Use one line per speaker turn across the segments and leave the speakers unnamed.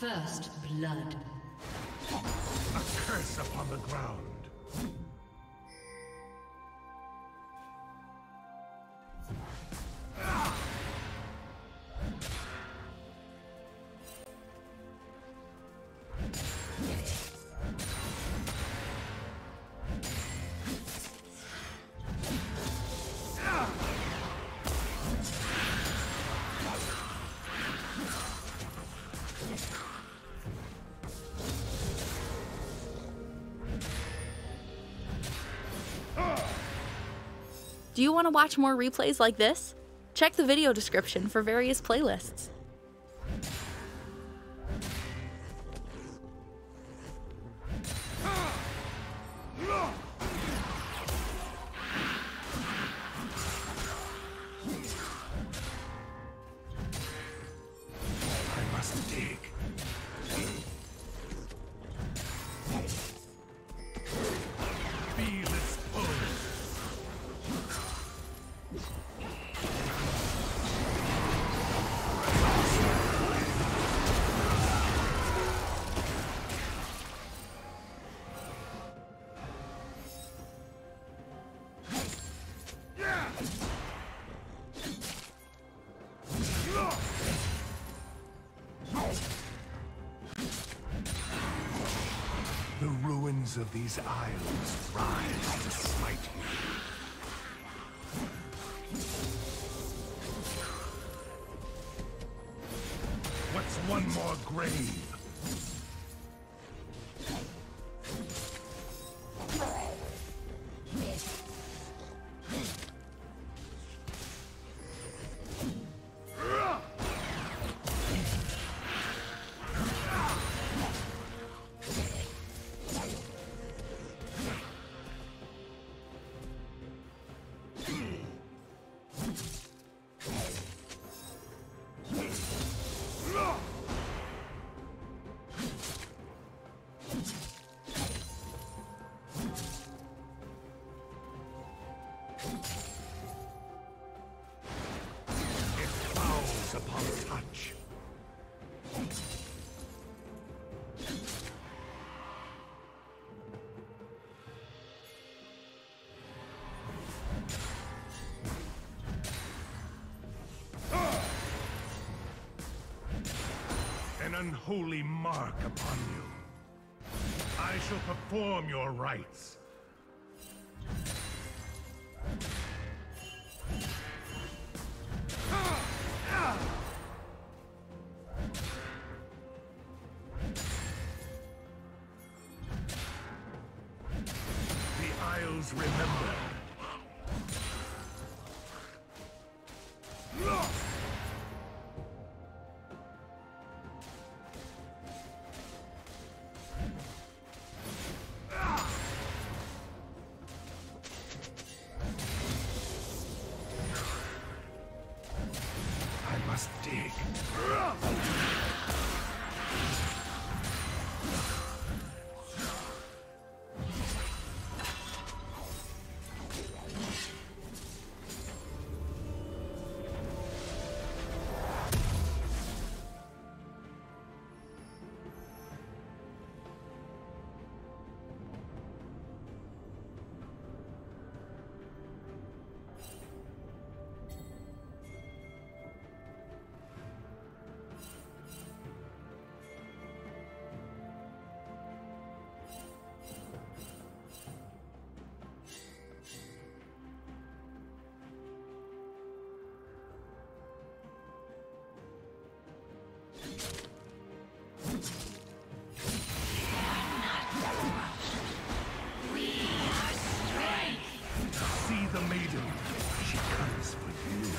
First blood.
A curse upon the ground.
Do you want to watch more replays like this? Check the video description for various playlists.
I must dig. Feel its pulse. The ruins of these isles rise to smite you. What's one more grave? Upon touch. An unholy mark upon you. I shall perform your rites. Remember. I must dig. The maiden, she comes for you.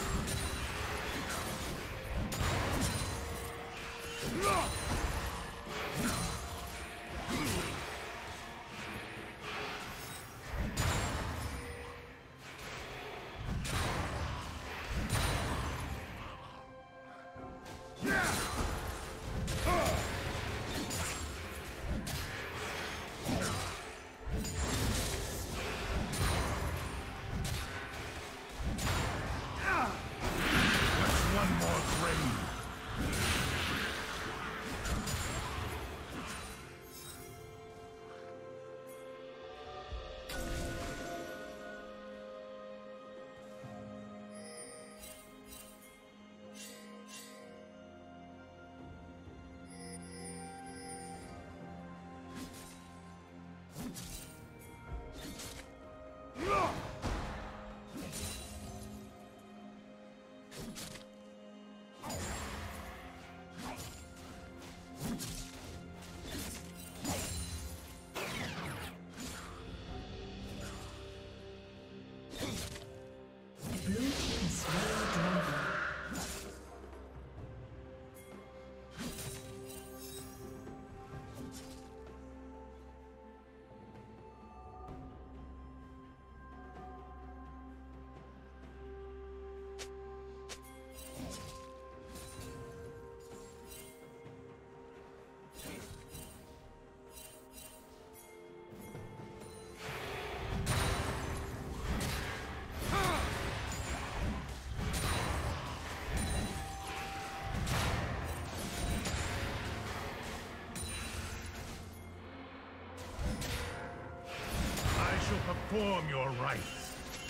perform your rites.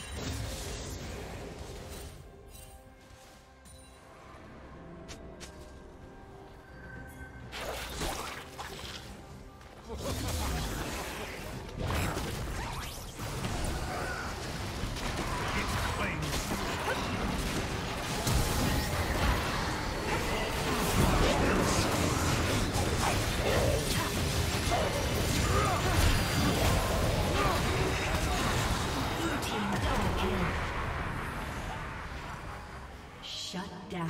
Shut down.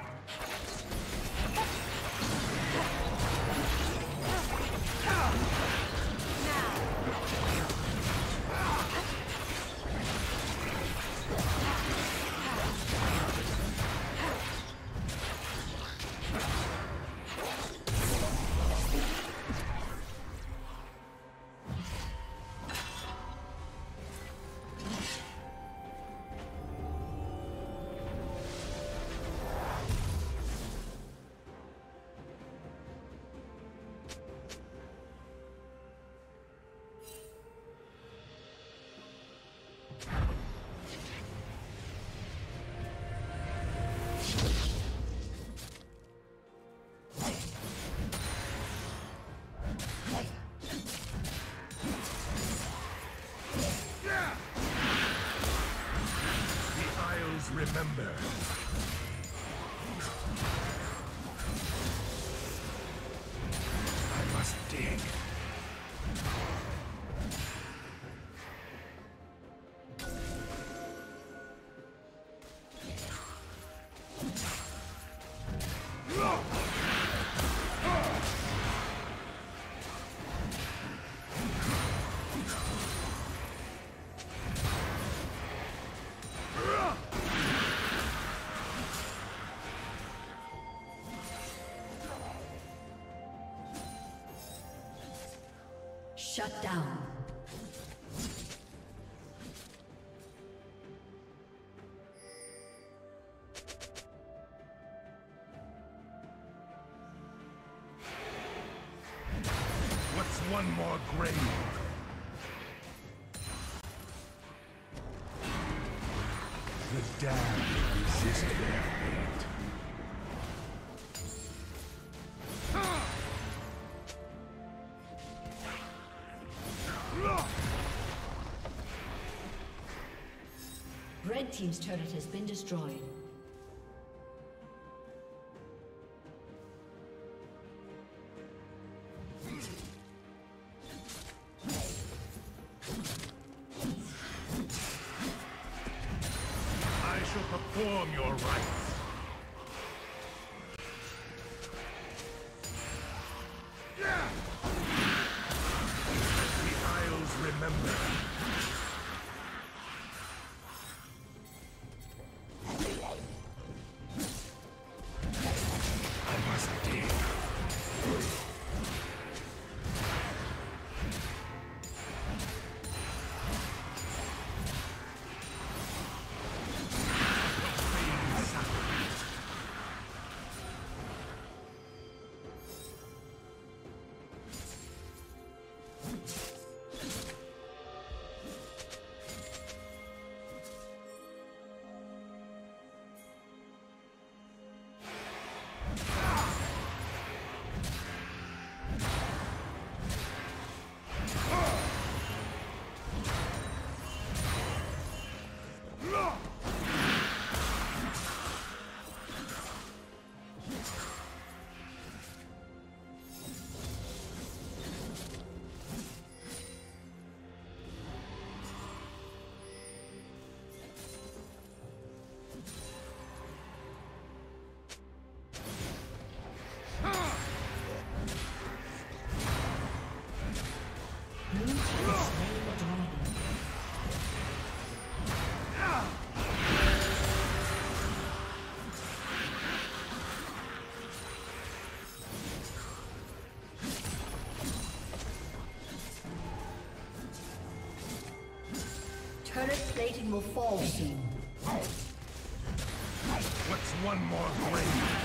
Remember. I must dig. Shut down.
What's one more grave? The damned resist their fate.
Red team's turret has been destroyed.
I shall perform your rites. The Isles remember.
Turret plating will fall soon.
What's one more grave?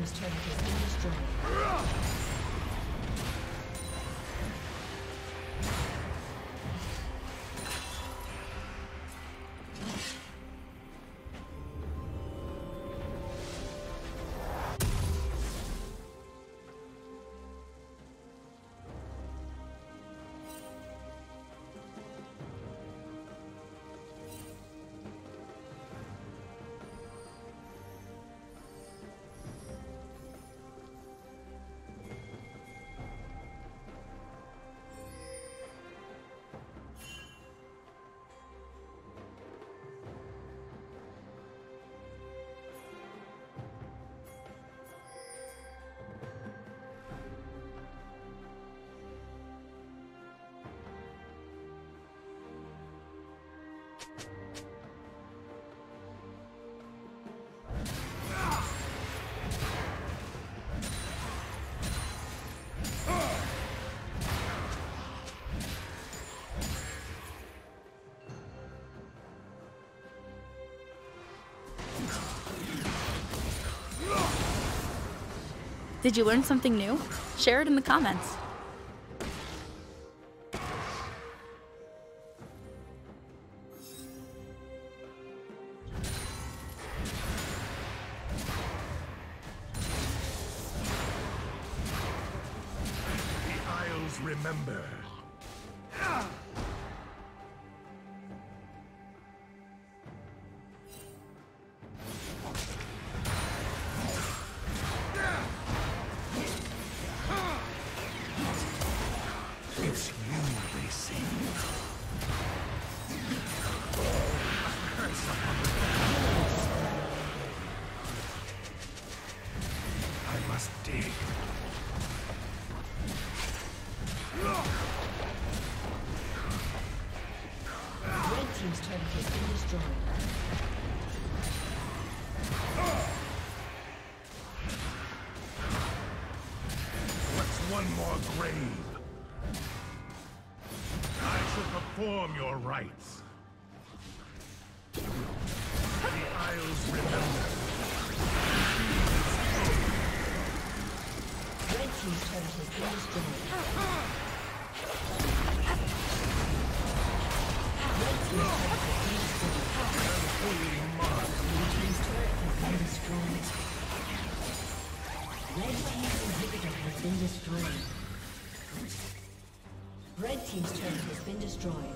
team's turret has been destroyed.
Did you learn something new? Share it in the comments.
The Isles remember. It's you they see. I must dig.
Red team's turret has been destroyed.
What's one more grave? I shall perform your rites. The Isles remember.
Red team's turret has been destroyed. Red team's turret has been destroyed.
Holy mark.
Blue team's turret has been destroyed. Red team's inhibitor has been destroyed. Red team's turret has been destroyed.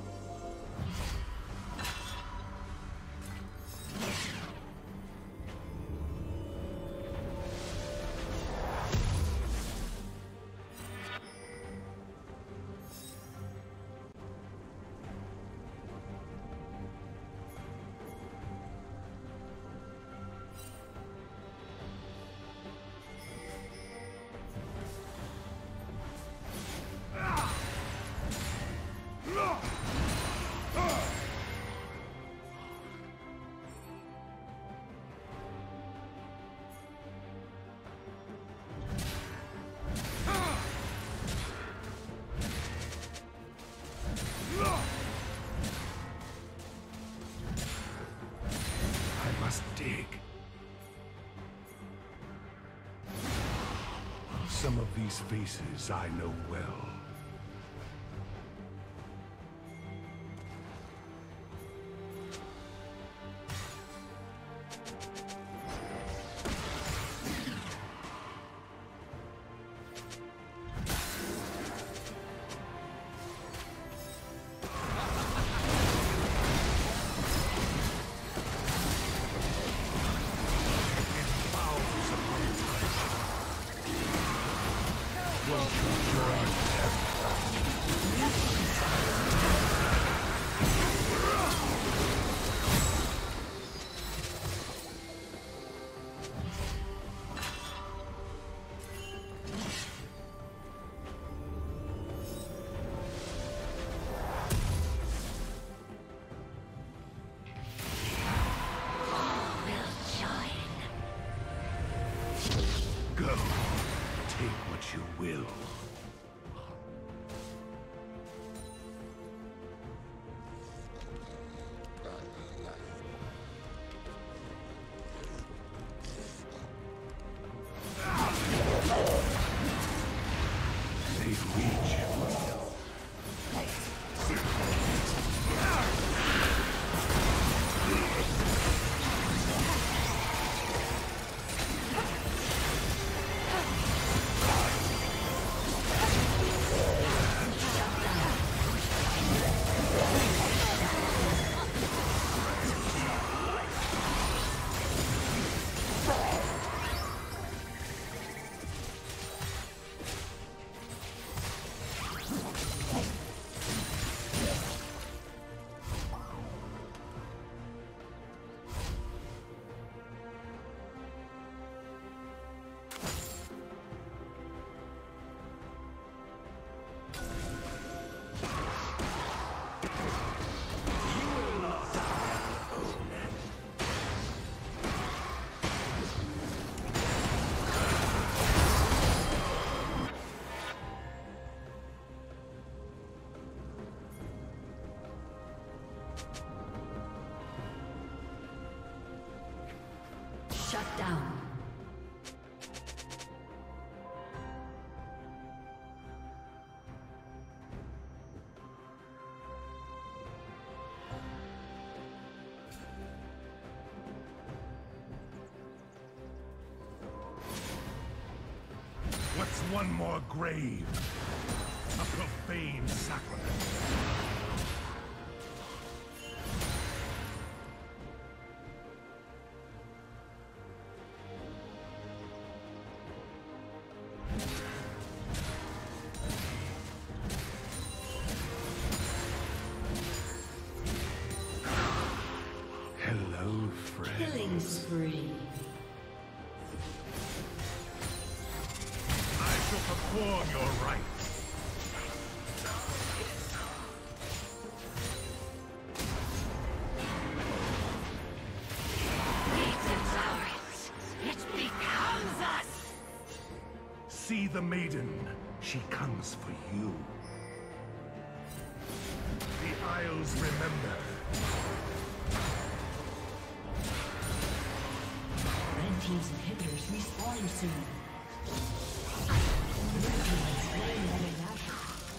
Some of these faces I know well. Go. Take what you will. What's one more grave? A profane sacrament. Hello, friend.
Killing spree.
I shall perform your rites.
It becomes us!
See the maiden. She comes for you. The Isles remember.
Red team's inhibitors respawning soon. Red team has slain Grandmaster.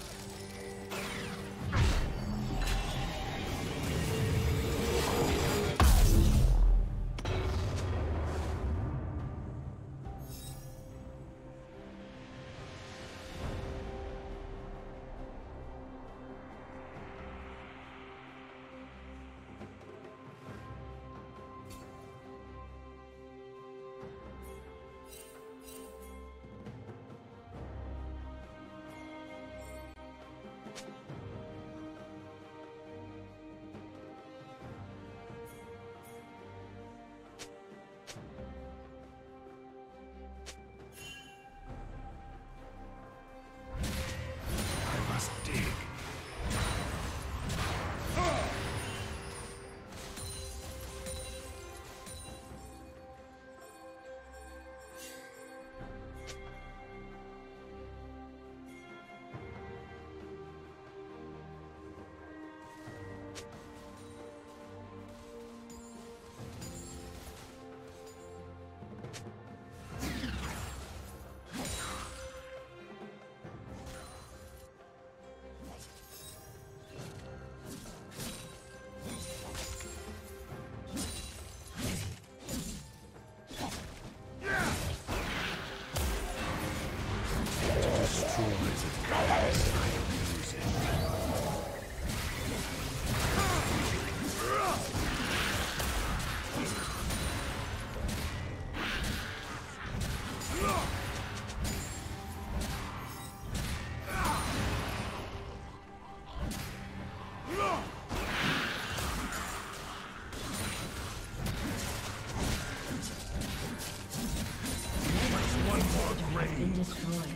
Been destroyed.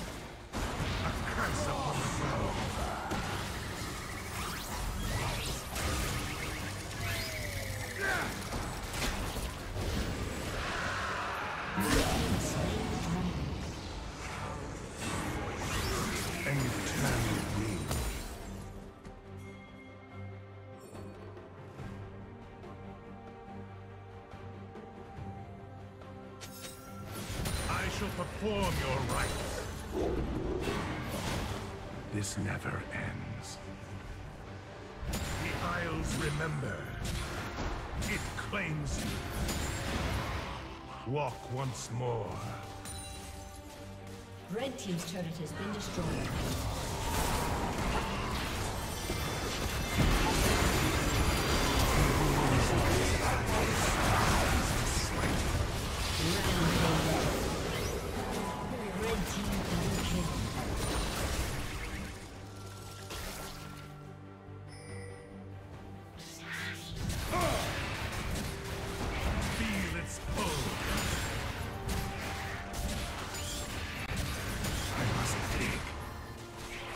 A curse upon the world. An eternal wing. I shall perform your rites. This never ends. The Isles remember. It claims you. Walk once more.
Red team's turret has been destroyed. Red team double kill.
Feel its pull. I must dig.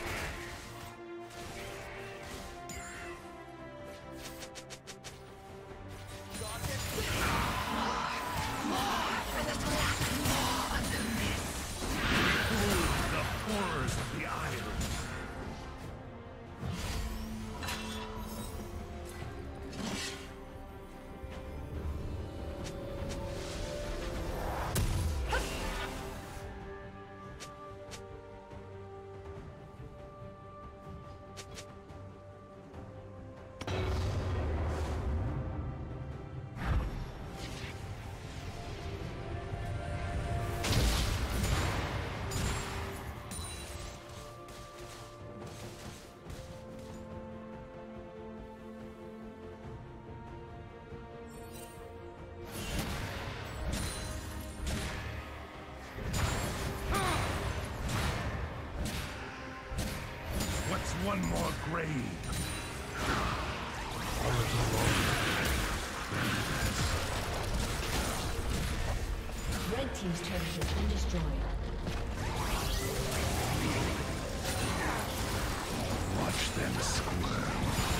one more grave.
Red team's turret has been destroyed.
Watch them squirm.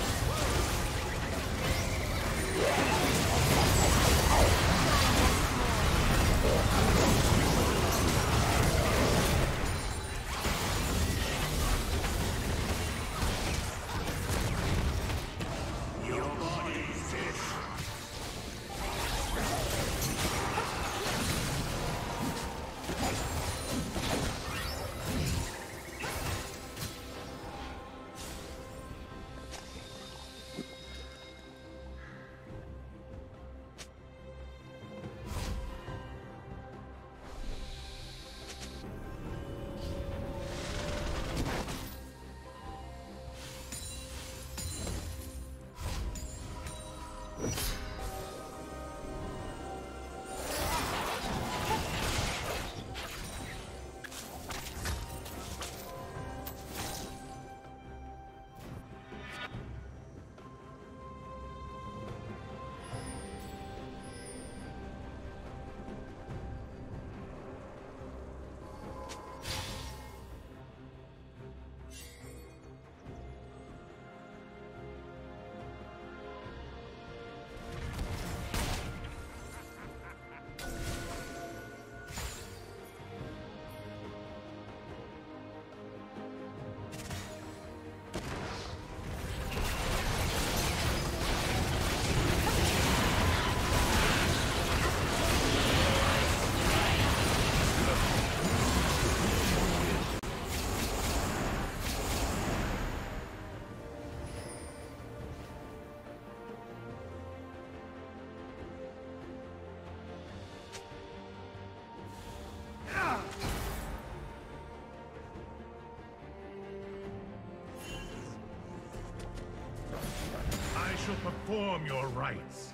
I shall perform your rites.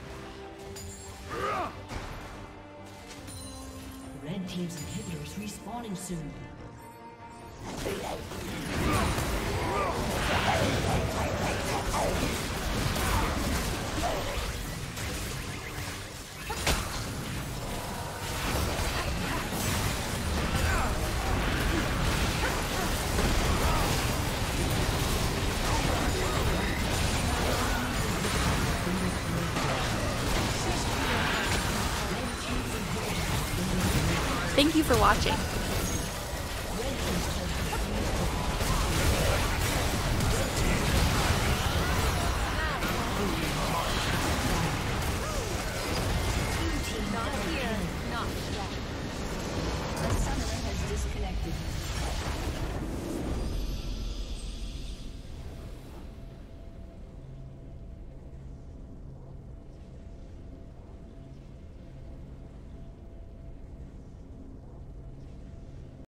Red team's inhibitor is respawning soon.
Thank you for watching.